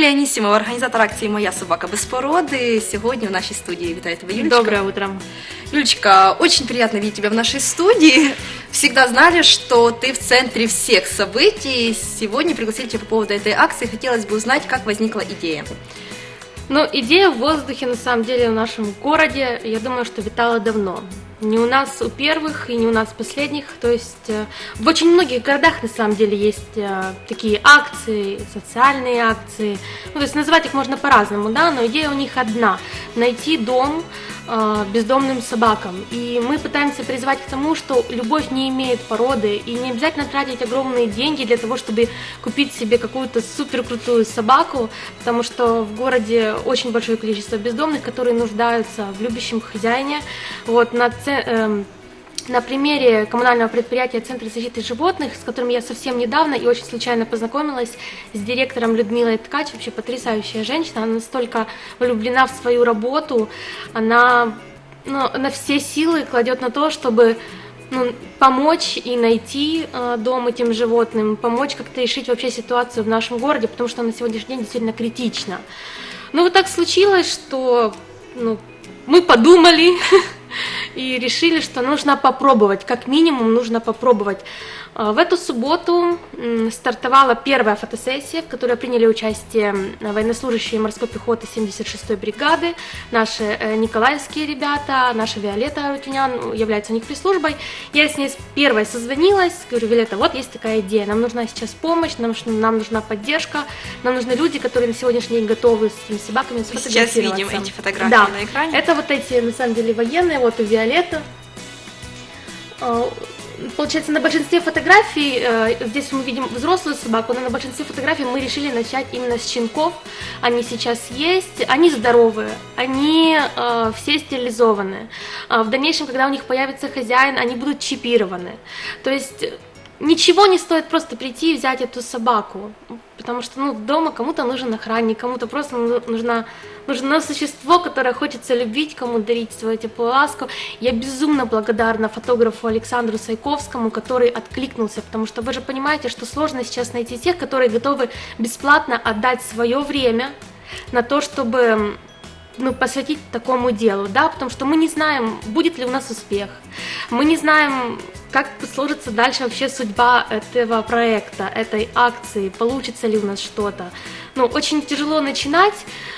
Юлія Анісімова, організатор акції «Моя собака без породы», сегодня в нашей студии. Витаю тебя, Юлечка. Доброе утро. Юлечка, очень приятно видеть тебя в нашей студии. Всегда знали, что ты в центре всех событий. Сегодня пригласили тебя по поводу этой акции. Хотелось бы узнать, как возникла идея. Ну, идея в воздухе, на самом деле, в нашем городе, я думаю, что витала давно. Не у нас у первых и не у нас последних. То есть в очень многих городах, на самом деле, есть такие акции, социальные акции. Ну, то есть называть их можно по-разному, да, но идея у них одна – найти дом бездомным собакам. И мы пытаемся призвать к тому, что любовь не имеет породы, и не обязательно тратить огромные деньги для того, чтобы купить себе какую-то суперкрутую собаку, потому что в городе очень большое количество бездомных, которые нуждаются в любящем хозяине. Вот, на примере коммунального предприятия Центра защиты животных, с которым я совсем недавно и очень случайно познакомилась, с директором Людмилой Ткач, вообще потрясающая женщина, она настолько влюблена в свою работу, она на все силы кладет на то, чтобы помочь и найти дом этим животным, помочь как-то решить вообще ситуацию в нашем городе, потому что на сегодняшний день действительно критично. Ну вот так случилось, что мы подумали и решили, что нужно попробовать, как минимум нужно попробовать. В эту субботу стартовала первая фотосессия, в которой приняли участие военнослужащие морской пехоты 76-й бригады, наши николаевские ребята, наша Виолетта Арутюнян является у них пресс-службой. Я с ней первой созвонилась, говорю: Виолетта, вот есть такая идея, нам нужна сейчас помощь, нам нужна поддержка, нам нужны люди, которые на сегодняшний день готовы с этими собаками сфотографироваться. Сейчас видим эти фотографии на экране. Это вот эти, на самом деле, военные, вот у Виолетты. Получается, на большинстве фотографий, здесь мы видим взрослую собаку, но на большинстве фотографий мы решили начать именно с щенков. Они сейчас есть, они здоровые, они все стерилизованы. В дальнейшем, когда у них появится хозяин, они будут чипированы. То есть ничего не стоит просто прийти и взять эту собаку, потому что дома кому-то нужен охранник, кому-то просто нужно существо, которое хочется любить, кому дарить свою теплую ласку. Я безумно благодарна фотографу Александру Сайковскому, который откликнулся, потому что вы же понимаете, что сложно сейчас найти тех, которые готовы бесплатно отдать свое время на то, чтобы посвятить такому делу, да, потому что мы не знаем, будет ли у нас успех, мы не знаем, как сложится дальше вообще судьба этого проекта, этой акции, получится ли у нас что-то. Очень тяжело начинать,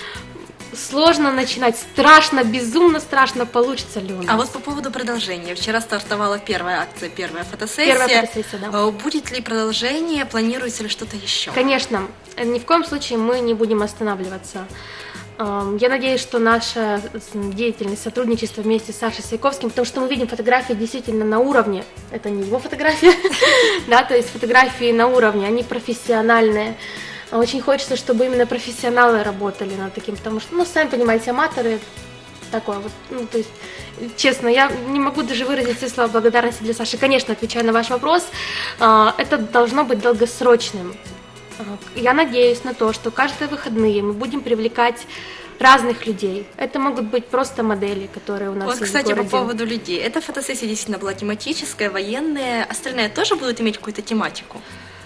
сложно начинать, страшно, безумно страшно, получится ли у нас. А вот по поводу продолжения. Вчера стартовала первая акция, первая фотосессия. Первая фотосессия, да. Будет ли продолжение, планируется ли что-то еще? Конечно, ни в коем случае мы не будем останавливаться. Я надеюсь, что наша деятельность, сотрудничество вместе с Сашей Сайковским, потому что мы видим фотографии действительно на уровне, это не его фотографии, да, то есть фотографии на уровне, они профессиональные. Очень хочется, чтобы именно профессионалы работали над таким, потому что, сами понимаете, аматоры такое вот, то есть, честно, я не могу даже выразить все слова благодарности для Саши. Конечно, отвечая на ваш вопрос, это должно быть долгосрочным. Я надеюсь на то, что каждые выходные мы будем привлекать разных людей. Это могут быть просто модели, которые у нас есть в городе. Кстати, по поводу людей. Эта фотосессия действительно была тематическая, военная. Остальные тоже будут иметь какую-то тематику?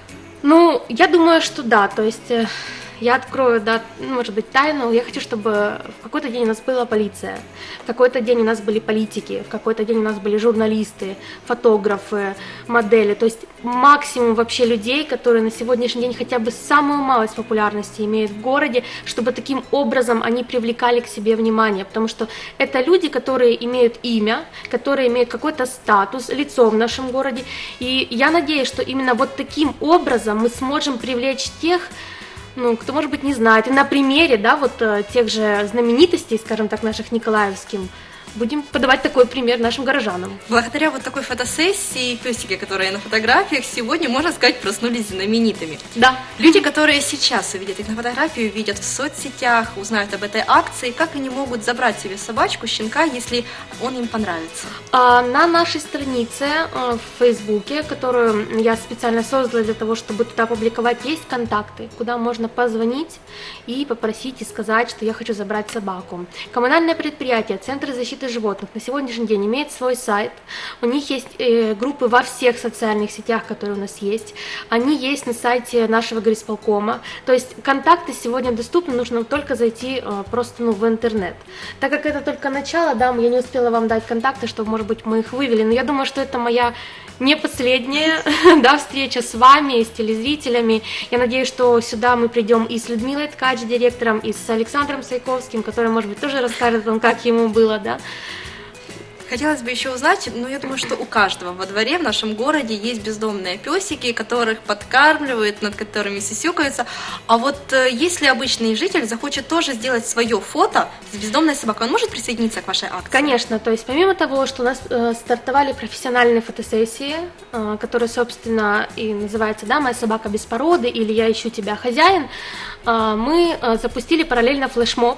Я думаю, что да. То есть я открою, да, может быть, тайну. Я хочу, чтобы в какой-то день у нас была полиция, в какой-то день у нас были политики, в какой-то день у нас были журналисты, фотографы, модели. То есть максимум вообще людей, которые на сегодняшний день хотя бы самую малость популярности имеют в городе, чтобы таким образом они привлекали к себе внимание. Потому что это люди, которые имеют имя, которые имеют какой-то статус, лицо в нашем городе. И я надеюсь, что именно вот таким образом мы сможем привлечь тех, кто, может быть, не знает. И на примере, да, вот тех же знаменитостей, скажем так, наших николаевским, будем подавать такой пример нашим горожанам. Благодаря вот такой фотосессии, песики, которые на фотографиях, сегодня, можно сказать, проснулись знаменитыми. Да. Люди, которые сейчас увидят их на фотографии, увидят в соцсетях, узнают об этой акции, как они могут забрать себе собачку, щенка, если он им понравится? На нашей странице в Фейсбуке, которую я специально создала для того, чтобы туда публиковать, есть контакты, куда можно позвонить и попросить и сказать, что я хочу забрать собаку. Коммунальное предприятие Центр защиты защиты животных на сегодняшний день имеет свой сайт, у них есть группы во всех социальных сетях, которые у нас есть, они есть на сайте нашего горисполкома, то есть контакты сегодня доступны, нужно только зайти просто в интернет. Так как это только начало, да, я не успела вам дать контакты, чтобы, может быть, мы их вывели, но я думаю, что это моя не последняя, да, встреча с вами, с телезрителями. Я надеюсь, что сюда мы придем и с Людмилой Ткач, директором, и с Александром Сайковским, который, может быть, тоже расскажет вам, как ему было, да. Хотелось бы еще узнать, я думаю, что у каждого во дворе в нашем городе есть бездомные песики, которых подкармливают, над которыми сисюкаются. А вот если обычный житель захочет тоже сделать свое фото с бездомной собакой, он может присоединиться к вашей акции? Конечно, то есть помимо того, что у нас стартовали профессиональные фотосессии, которые, собственно, и называются, да, «Моя собака без породы» или «Я ищу тебя, хозяин», мы запустили параллельно флешмоб,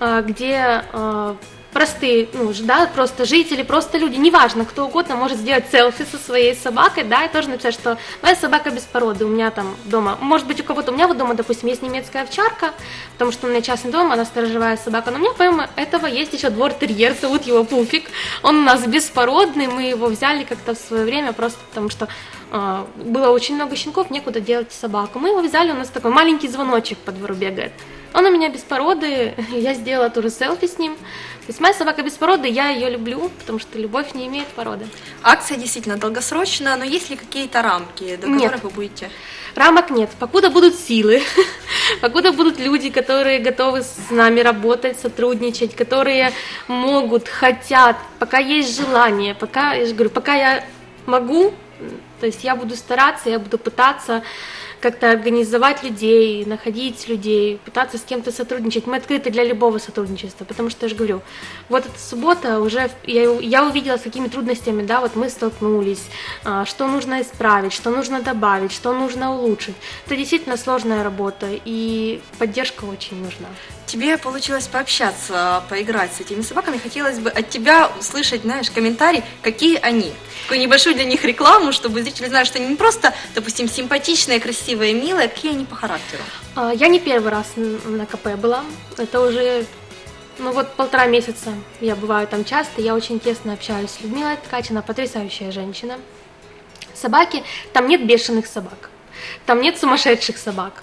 где простые, да, просто жители, просто люди, неважно, кто угодно может сделать селфи со своей собакой, да, и тоже написать, что моя собака без породы, у меня там дома, может быть, у кого-то, у меня вот дома, допустим, есть немецкая овчарка, потому что у меня частный дом, она сторожевая собака, но у меня, помимо этого, есть еще двор-терьер, зовут его Пуфик, он у нас беспородный, мы его взяли как-то в свое время, просто потому что было очень много щенков, некуда делать собаку, мы его взяли, у нас такой маленький звоночек по двору бегает. Он у меня без породы, я сделала тоже селфи с ним. То есть моя собака без породы, я ее люблю, потому что любовь не имеет породы. Акция действительно долгосрочная, но есть ли какие-то рамки, до которых вы будете? Рамок нет. Покуда будут силы, покуда будут люди, которые готовы с нами работать, сотрудничать, которые могут, хотят, пока есть желание, пока, я же говорю, пока я могу, то есть я буду стараться, я буду пытаться как-то организовать людей, находить людей, пытаться с кем-то сотрудничать. Мы открыты для любого сотрудничества, потому что, я же говорю, вот эта суббота уже, я увидела, с какими трудностями, да, вот мы столкнулись, что нужно исправить, что нужно добавить, что нужно улучшить. Это действительно сложная работа, и поддержка очень нужна. Тебе получилось пообщаться, поиграть с этими собаками. Хотелось бы от тебя услышать, знаешь, комментарий, какие они. Такую небольшую для них рекламу, чтобы зрители знали, что они не просто, допустим, симпатичные, красивые, милые, какие они по характеру. Я не первый раз на КП была. Это уже, вот 1,5 месяца я бываю там часто. Я очень тесно общаюсь с Людмилой Ткач, она потрясающая женщина. Собаки, там нет бешеных собак, там нет сумасшедших собак.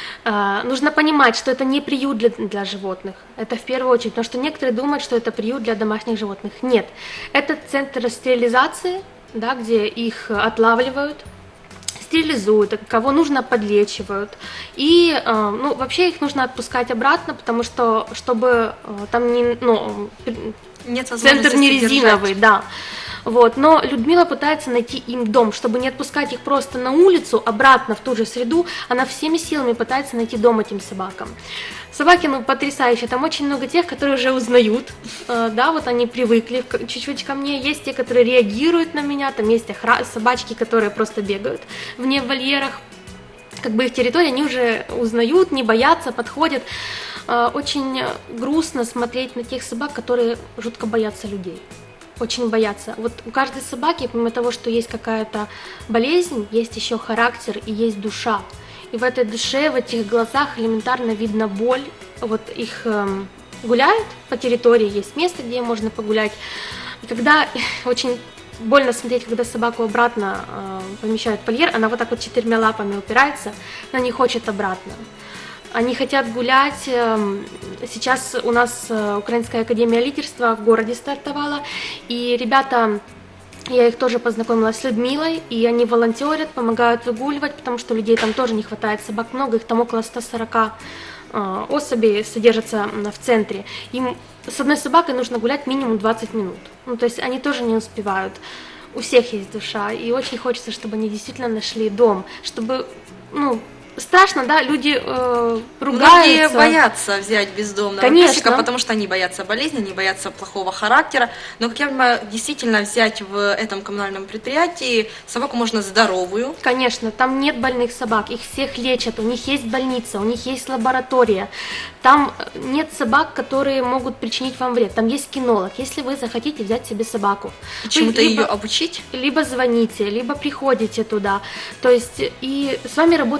Нужно понимать, что это не приют для животных, это в первую очередь, потому что некоторые думают, что это приют для домашних животных. Нет, это центр стерилизации, да, где их отлавливают, стерилизуют, кого нужно подлечивают. И вообще их нужно отпускать обратно, потому что, чтобы там нет центр не резиновый, да. Вот, но Людмила пытается найти им дом, чтобы не отпускать их просто на улицу, обратно в ту же среду, она всеми силами пытается найти дом этим собакам. Собаки, потрясающие, там очень много тех, которые уже узнают, да, вот они привыкли чуть-чуть ко мне, есть те, которые реагируют на меня, там есть собачки, которые просто бегают вне вольерах, как бы их территория, они уже узнают, не боятся, подходят. Очень грустно смотреть на тех собак, которые жутко боятся людей. Очень боятся. Вот у каждой собаки, помимо того, что есть какая-то болезнь, есть еще характер и есть душа. И в этой душе, в этих глазах элементарно видно боль. Вот их гуляют по территории, есть место, где можно погулять. И когда очень больно смотреть, когда собаку обратно помещают в вольер, она вот так вот 4 лапами упирается, она не хочет обратно. Они хотят гулять. Сейчас у нас Украинская академия лидерства в городе стартовала, и ребята, я их тоже познакомила с Людмилой, и они волонтерят, помогают выгуливать, потому что людей там тоже не хватает, собак много, их там около 140 особей содержатся в центре. Им с одной собакой нужно гулять минимум 20 минут, то есть они тоже не успевают. У всех есть душа, и очень хочется, чтобы они действительно нашли дом, чтобы, страшно, да, люди ругаются. Многие боятся взять бездомного песика, потому что они боятся болезни, они боятся плохого характера. Но, как я понимаю, действительно взять в этом коммунальном предприятии собаку можно здоровую. Конечно, там нет больных собак, их всех лечат, у них есть больница, у них есть лаборатория. Там нет собак, которые могут причинить вам вред. Там есть кинолог, если вы захотите взять себе собаку. Чему-то ее обучить? Либо звоните, либо приходите туда. То есть и с вами работает кинолог.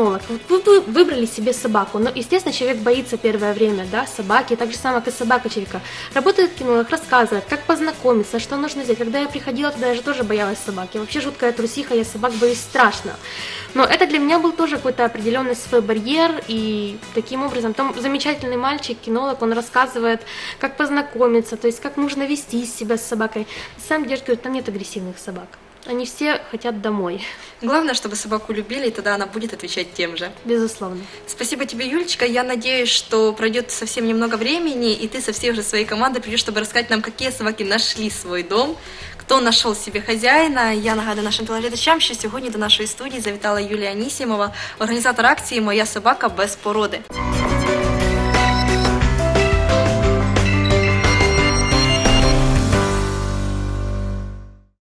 кинолог. Вот вы выбрали себе собаку, но, естественно, человек боится первое время, да, собаки, так же самое, как и собака человека. Работает кинолог, рассказывает, как познакомиться, что нужно сделать. Когда я приходила туда, я же тоже боялась собак. Я вообще жуткая трусиха, я собак боюсь страшно. Но это для меня был тоже какой-то определенный свой барьер, и таким образом, там замечательный мальчик, кинолог, он рассказывает, как познакомиться, то есть как нужно вести себя с собакой. На самом деле, говорю, там нет агрессивных собак. Они все хотят домой. Главное, чтобы собаку любили, и тогда она будет отвечать тем же. Безусловно. Спасибо тебе, Юлечка. Я надеюсь, что пройдет совсем немного времени, и ты со всей уже своей командой придешь, чтобы рассказать нам, какие собаки нашли свой дом, хто знайшов собі хазяїна. Я нагадую нашим телеглядачам, що сьогодні до нашої студії завітала Юлія Анісімова, організатор акції «Моя собака без породи».